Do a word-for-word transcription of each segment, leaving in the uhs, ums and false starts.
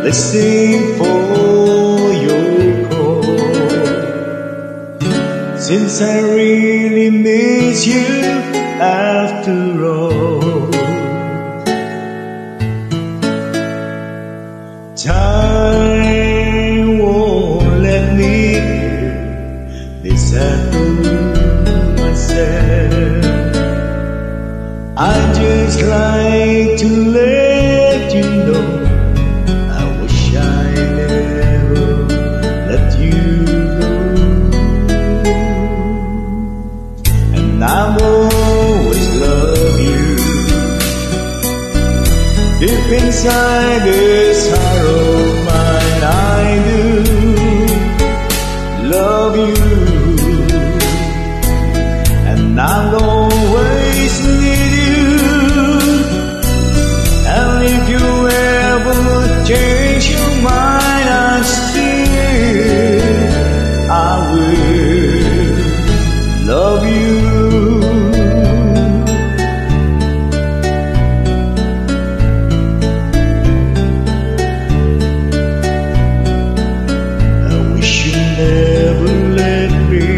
listening for your call. Since I really miss you after all. Time won't let me hear this happen myself. I just like to let you know I wish I never let you go. And I'll always love you. Deep inside this heart of mine I do love you. And I'll always need you. And if you ever change your mind, I still I will love you. I wish you never let me.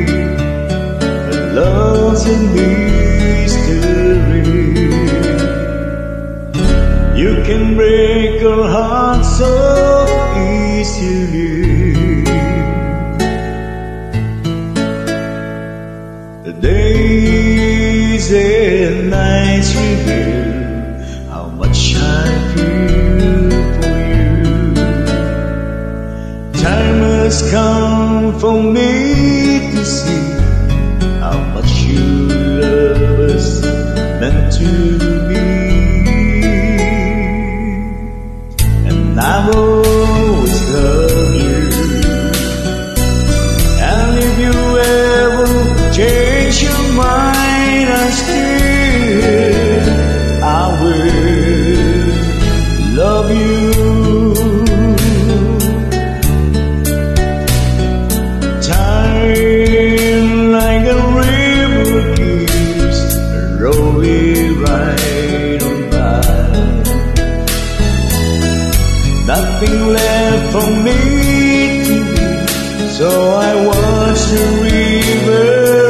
Love's a mystery. You can break a heart so easily. The days and nights reveal how much I feel for you. Time has come for me to see how much you love us meant to be. And I will always love you. And if you ever change your mind, I still I will love you. Time like a river keeps rolling right on by. Nothing left for me to do, so I watch the river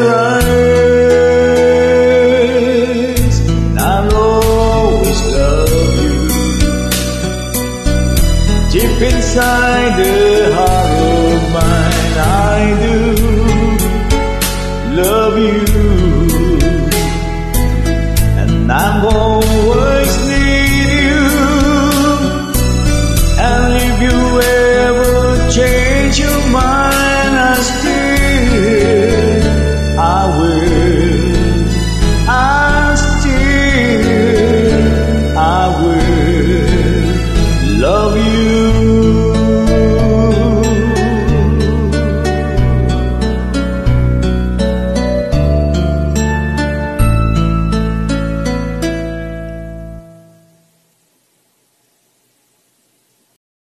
rise. And I'll always love you. Deep inside the heart of mine I do love you.